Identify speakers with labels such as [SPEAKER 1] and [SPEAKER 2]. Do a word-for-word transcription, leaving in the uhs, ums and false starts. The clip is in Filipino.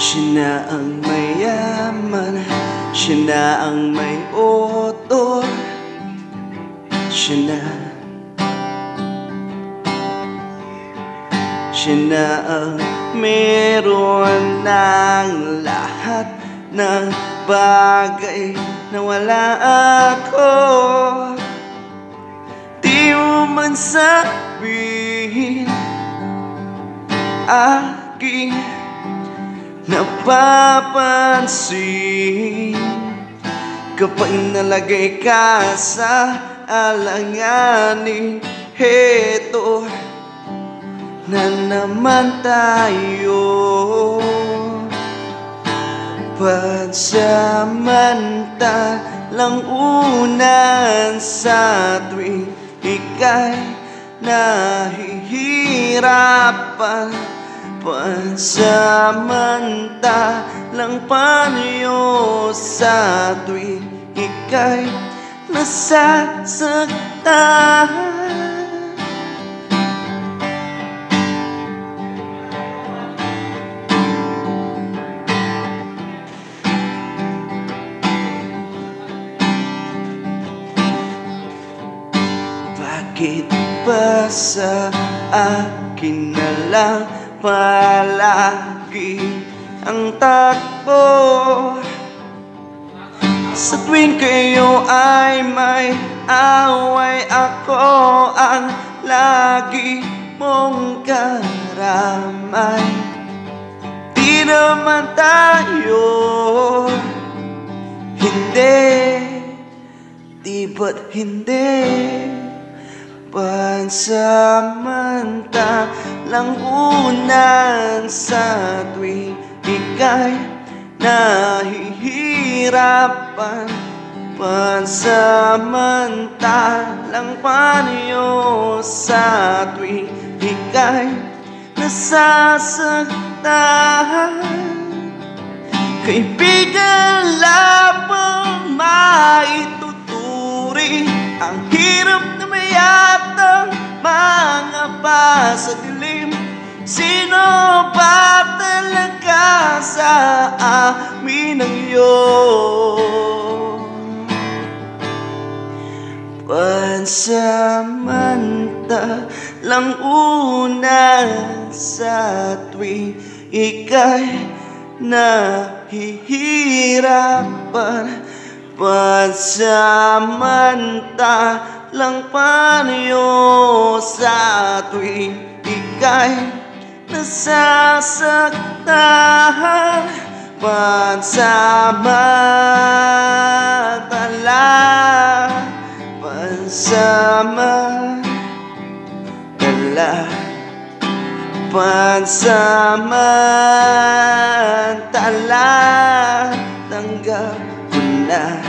[SPEAKER 1] Siya na ang mayaman, siya na ang may otor, siya na, siya na ang meron ng lahat ng bagay na wala ako. Di mo man sabihin aking napapansin kapag nalagay ka sa alanganin. Heto na naman tayo, pansamantalang unan sa tuwing ika'y nahihirapan. Pansamantalang panyo sa tuwing ika'y nasasaktan. Bakit ba sa akin na lang palagi ang takbo? Sa tuwing kayo ay may away, ako ang lagi mong karamay. Di naman tayo, hindi, di ba't hindi? Pansamantalang unan sa tuwing ika'y nahihirapan. Pansamantalang panyo sa tuwing ika'y nasasaktan. Kaibigan, labang maituturing ang hirap na mayatang mga pa sa dilim. Sino ba talaga sa amin ang iyon? Pansamantalang unan sa tuwing ika'y nahihirapan. Pansamantalang panyo sa tuwing ika'y nasasaktan. Pansamantala, pansamantala, pansamantala, tanggap ko na.